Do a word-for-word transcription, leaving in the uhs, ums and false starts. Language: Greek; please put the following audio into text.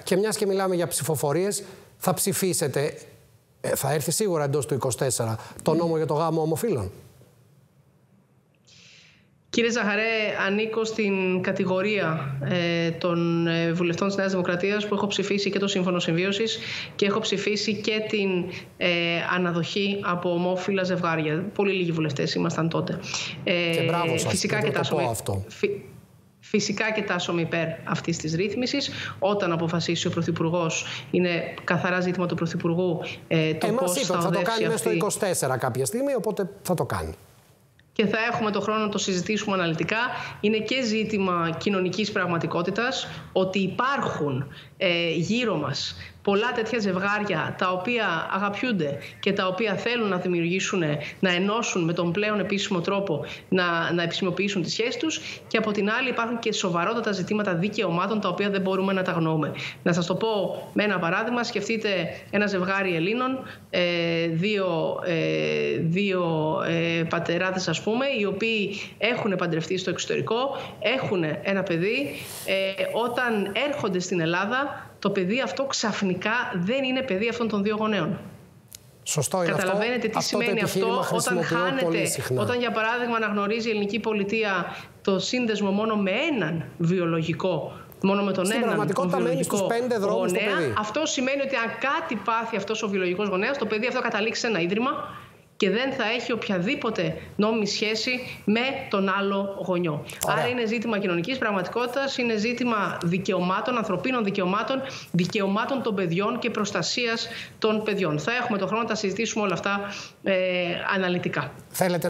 Και μιας και μιλάμε για ψηφοφορίες, θα ψηφίσετε, θα έρθει σίγουρα εντός του είκοσι τέσσερα, το νόμο για το γάμο ομοφύλων? Κύριε Ζαχαρέ, ανήκω στην κατηγορία ε, των ε, βουλευτών της Νέας Δημοκρατίας που έχω ψηφίσει και το Σύμφωνο Συμβίωσης και έχω ψηφίσει και την ε, αναδοχή από ομόφυλα ζευγάρια. Πολύ λίγοι βουλευτές ήμασταν τότε. Ε, και μπράβο σας, φυσικά και, και το πω αυτό. Φυ... Φυσικά και τάσσομαι υπέρ αυτής της ρύθμισης. Όταν αποφασίσει ο Πρωθυπουργός, είναι καθαρά ζήτημα του Πρωθυπουργού ε, το Εμάς πώς είπε, θα θα το κάνει αυτή... μέσα στο είκοσι τέσσερα κάποια στιγμή, οπότε θα το κάνει. Και θα έχουμε το χρόνο να το συζητήσουμε αναλυτικά. Είναι και ζήτημα κοινωνικής πραγματικότητας, ότι υπάρχουν ε, γύρω μας πολλά τέτοια ζευγάρια τα οποία αγαπιούνται και τα οποία θέλουν να δημιουργήσουν, να ενώσουν με τον πλέον επίσημο τρόπο, να, να επισημοποιήσουν τις σχέσεις τους. Και από την άλλη υπάρχουν και σοβαρότατα ζητήματα δικαιωμάτων τα οποία δεν μπορούμε να τα αγνοούμε. Να σας το πω με ένα παράδειγμα. Σκεφτείτε ένα ζευγάρι Ελλήνων, ε, δύο, ε, δύο ε, πατεράδες ας πούμε, οι οποίοι έχουν παντρευτεί στο εξωτερικό, έχουν ένα παιδί, ε, όταν έρχονται στην Ελλάδα, το παιδί αυτό ξαφνικά δεν είναι παιδί αυτών των δύο γονέων. Σωστό είναι. Καταλαβαίνετε τι αυτό, σημαίνει αυτό, αυτό όταν χάνεται, όταν για παράδειγμα αναγνωρίζει η ελληνική πολιτεία το σύνδεσμο μόνο με έναν βιολογικό, μόνο με τον Στην έναν πραγματικότητα μένει στους πέντε δρόμους το παιδί. Αυτό σημαίνει ότι αν κάτι πάθει αυτός ο βιολογικός γονέας, το παιδί αυτό καταλήξει σε ένα ίδρυμα και δεν θα έχει οποιαδήποτε νόμιμη σχέση με τον άλλο γονιό. Ωραία. Άρα είναι ζήτημα κοινωνικής πραγματικότητας, είναι ζήτημα δικαιωμάτων, ανθρωπίνων δικαιωμάτων, δικαιωμάτων των παιδιών και προστασίας των παιδιών. Θα έχουμε τον χρόνο να τα συζητήσουμε όλα αυτά ε, αναλυτικά. Θέλετε